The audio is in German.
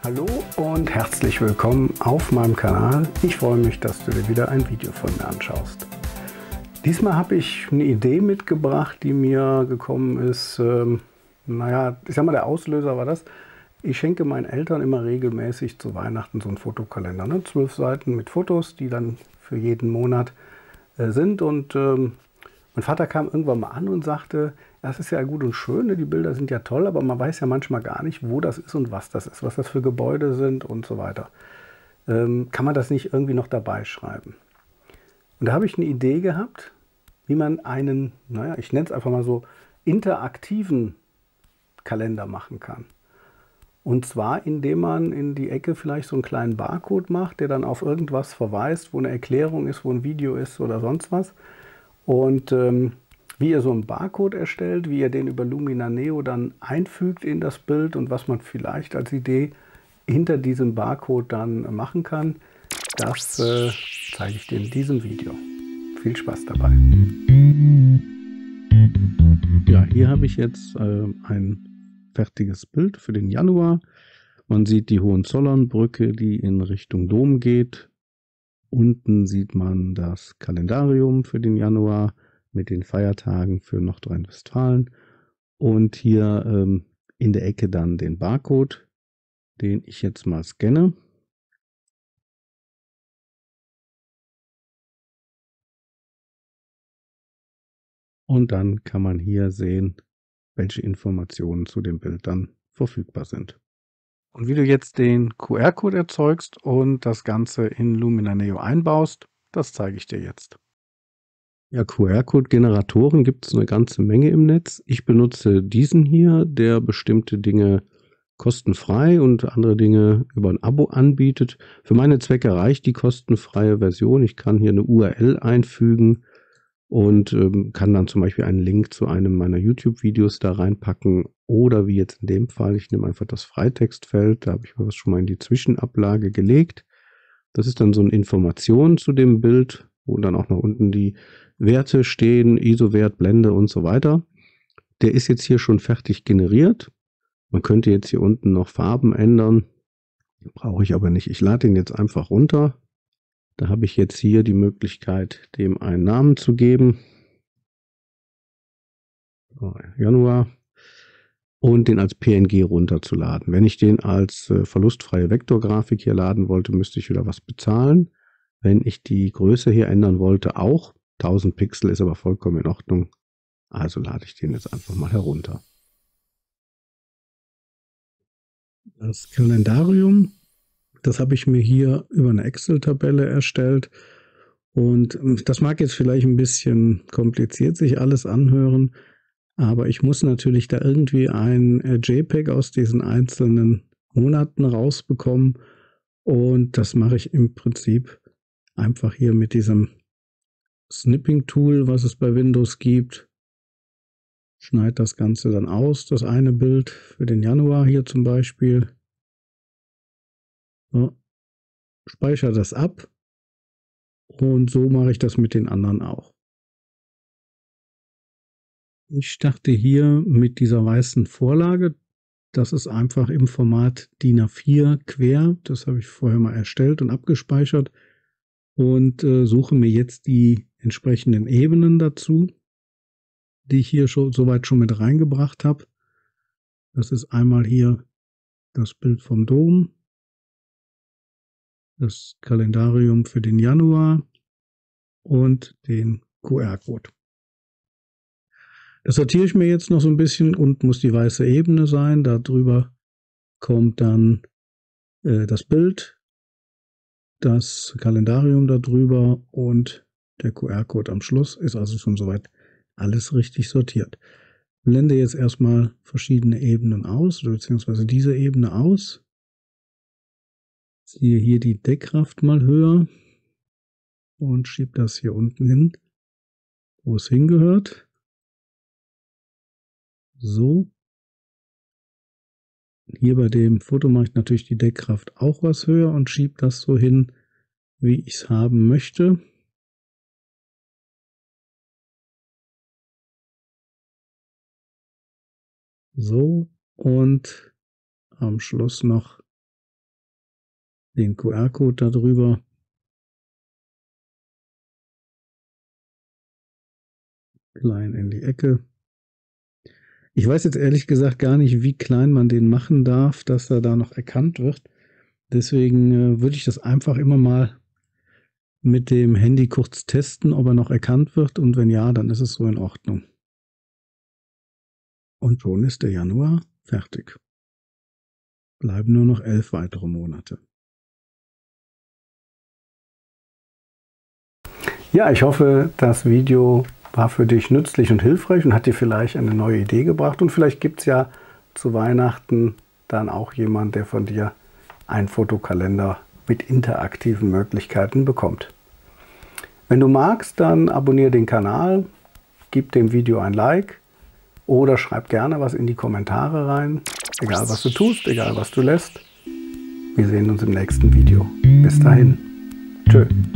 Hallo und herzlich willkommen auf meinem Kanal. Ich freue mich, dass du dir wieder ein Video von mir anschaust. Diesmal habe ich eine Idee mitgebracht, die mir gekommen ist. Naja, ich sag mal, der Auslöser war das. Ich schenke meinen Eltern immer regelmäßig zu Weihnachten so einen Fotokalender. 12 Seiten mit Fotos, die dann für jeden Monat sind. Und mein Vater kam irgendwann mal an und sagte, das ist ja gut und schön, ne? Die Bilder sind ja toll, aber man weiß ja manchmal gar nicht, wo das ist und was das für Gebäude sind und so weiter. Kann man das nicht irgendwie noch dabei schreiben? Und da habe ich eine Idee gehabt, wie man einen, naja, ich nenne es einfach mal so, interaktiven Kalender machen kann. Und zwar, indem man in die Ecke vielleicht so einen kleinen Barcode macht, der dann auf irgendwas verweist, wo eine Erklärung ist, wo ein Video ist oder sonst was. Und wie ihr so einen Barcode erstellt, wie ihr den über Lumina Neo dann einfügt in das Bild und was man vielleicht als Idee hinter diesem Barcode dann machen kann, das zeige ich dir in diesem Video. Viel Spaß dabei. Ja, hier habe ich jetzt ein fertiges Bild für den Januar. Man sieht die Hohenzollernbrücke, die in Richtung Dom geht. Unten sieht man das Kalendarium für den Januar mit den Feiertagen für Nordrhein-Westfalen. Und hier in der Ecke dann den Barcode, den ich jetzt mal scanne. Und dann kann man hier sehen, welche Informationen zu dem Bild dann verfügbar sind. Und wie du jetzt den QR-Code erzeugst und das Ganze in Lumina Neo einbaust, das zeige ich dir jetzt. Ja, QR-Code-Generatoren gibt es eine ganze Menge im Netz. Ich benutze diesen hier, der bestimmte Dinge kostenfrei und andere Dinge über ein Abo anbietet. Für meine Zwecke reicht die kostenfreie Version. Ich kann hier eine URL einfügen und kann dann zum Beispiel einen Link zu einem meiner YouTube-Videos da reinpacken. Oder wie jetzt in dem Fall, ich nehme einfach das Freitextfeld, da habe ich was schon mal in die Zwischenablage gelegt. Das ist dann so eine Information zu dem Bild, wo dann auch noch unten die Werte stehen, ISO-Wert, Blende und so weiter. Der ist jetzt hier schon fertig generiert. Man könnte jetzt hier unten noch Farben ändern. Brauche ich aber nicht. Ich lade ihn jetzt einfach runter. Da habe ich jetzt hier die Möglichkeit, dem einen Namen zu geben. Januar. Und den als PNG runterzuladen. Wenn ich den als verlustfreie Vektorgrafik hier laden wollte, müsste ich wieder was bezahlen. Wenn ich die Größe hier ändern wollte, auch. 1000 Pixel ist aber vollkommen in Ordnung. Also lade ich den jetzt einfach mal herunter. Das Kalendarium, das habe ich mir hier über eine Excel-Tabelle erstellt. Und das mag jetzt vielleicht ein bisschen kompliziert sich alles anhören, aber ich muss natürlich da irgendwie ein JPEG aus diesen einzelnen Monaten rausbekommen. Und das mache ich im Prinzip einfach hier mit diesem Snipping-Tool, was es bei Windows gibt. Schneide das Ganze dann aus, das eine Bild für den Januar hier zum Beispiel. So, speichere das ab und so mache ich das mit den anderen auch. Ich starte hier mit dieser weißen Vorlage. Das ist einfach im Format DIN A4 quer. Das habe ich vorher mal erstellt und abgespeichert und suche mir jetzt die entsprechenden Ebenen dazu, die ich hier schon soweit schon mit reingebracht habe. Das ist einmal hier das Bild vom Dom, das Kalendarium für den Januar und den QR-Code. Das sortiere ich mir jetzt noch so ein bisschen und muss die weiße Ebene sein. Darüber kommt dann das Bild, das Kalendarium darüber und der QR-Code am Schluss. Ist also schon soweit alles richtig sortiert. Blende jetzt erstmal verschiedene Ebenen aus, beziehungsweise diese Ebene aus. Ziehe hier die Deckkraft mal höher und schiebe das hier unten hin, wo es hingehört. So. Hier bei dem Foto mache ich natürlich die Deckkraft auch was höher und schiebe das so hin, wie ich es haben möchte. So, und am Schluss noch den QR-Code darüber. Klein in die Ecke. Ich weiß jetzt ehrlich gesagt gar nicht, wie klein man den machen darf, dass er da noch erkannt wird. Deswegen würde ich das einfach immer mal mit dem Handy kurz testen, ob er noch erkannt wird. Und wenn ja, dann ist es so in Ordnung. Und schon ist der Januar fertig. Bleiben nur noch 11 weitere Monate. Ja, ich hoffe, das Video war für dich nützlich und hilfreich und hat dir vielleicht eine neue Idee gebracht. Und vielleicht gibt es ja zu Weihnachten dann auch jemand, der von dir einen Fotokalender mit interaktiven Möglichkeiten bekommt. Wenn du magst, dann abonniere den Kanal, gib dem Video ein Like oder schreib gerne was in die Kommentare rein. Egal was du tust, egal was du lässt. Wir sehen uns im nächsten Video. Bis dahin. Tschö.